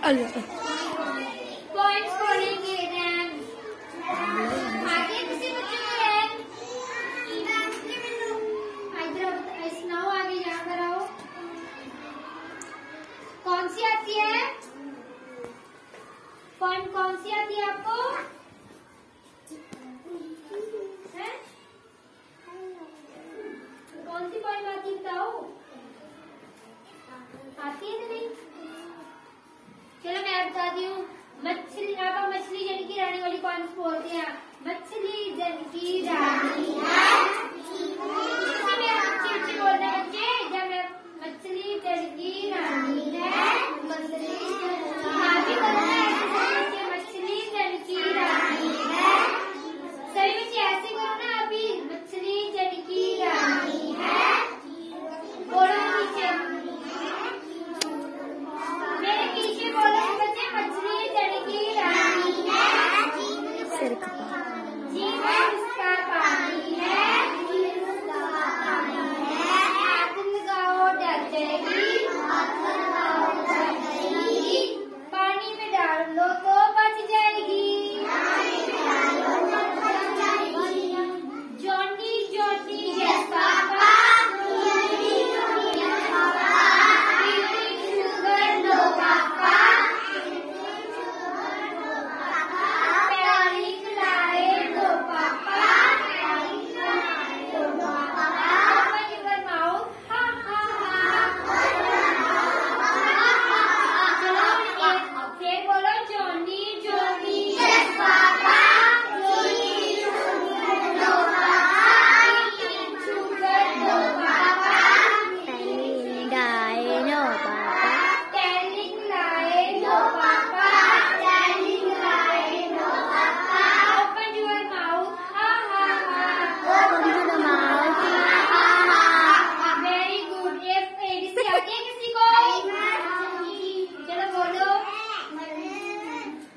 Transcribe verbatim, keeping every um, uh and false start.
Points बोलेंगे rank आगे किसी बच्चे को रैंक इधर सुनाओ, आगे यहाँ पर आओ। कौन सी आती है पॉइंट, कौन सी आती है आपको? है? कौन सी पॉइंट आती है बताओ? आती है नहीं? चलो मैं बताती हूँ। मछली, आप मछली जल की रानी वाली पॉइंट्स बोलते हैं। मछली जल की रानी